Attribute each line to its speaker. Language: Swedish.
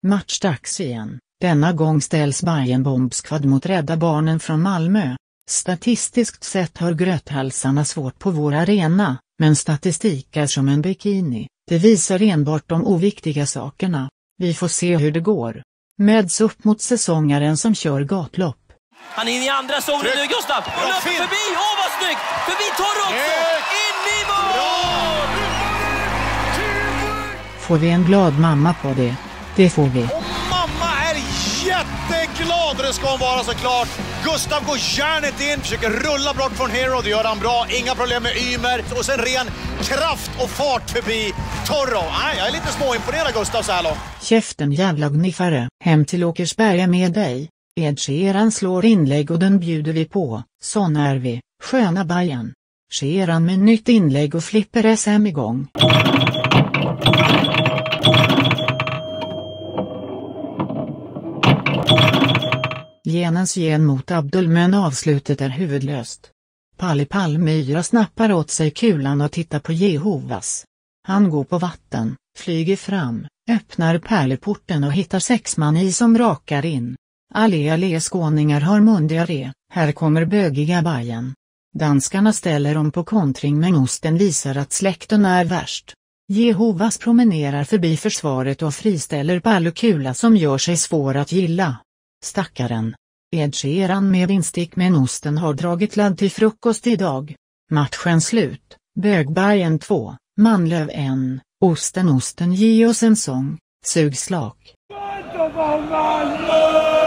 Speaker 1: Matchdags igen. Denna gång ställs Bayern Bombskvad mot Rädda Barnen från Malmö. Statistiskt sett har gröthalsarna svårt på vår arena, men statistik är som en bikini. Det visar enbart de oviktiga sakerna. Vi får se hur det går. Meds upp mot säsongaren som kör gatlopp.
Speaker 2: Han är in i andra zonen nu, Gustav! Och löper förbi! Åh, vad snyggt! Förbi Torre också! In i mål!
Speaker 1: Får vi en glad mamma på det? Det får vi.
Speaker 3: Och mamma är jätteglad, det ska hon vara såklart. Gustav går järnet in, försöker rulla bort från Hero, det gör han bra. Inga problem med Ymer. Och sen ren kraft och fart förbi Torro. Jag är lite småimponerad, Gustav, så här långt.
Speaker 1: Käften jävla gniffare. Hem till Åkersberga med dig. Ed Sheeran slår inlägg och den bjuder vi på. Sån är vi. Sköna Bayern. Sheeran med nytt inlägg och flipper SM igång. Genens gen mot Abdul, men avslutet är huvudlöst. Palle Palmyra snappar åt sig kulan och tittar på Jehovas. Han går på vatten, flyger fram, öppnar pärleporten och hittar 6 man i som rakar in. Allé skåningar har mundiaré, här kommer bögiga Bayern. Danskarna ställer om på kontring, men osten visar att släkten är värst. Jehovas promenerar förbi försvaret och friställer Pallekula som gör sig svår att gilla. Stackaren. Ed Sheeran med instick, men osten har dragit ladd till frukost idag. Matchen slut. Bög-Bayern 2, Manlöv 1, osten ge oss en sång. Sug slak.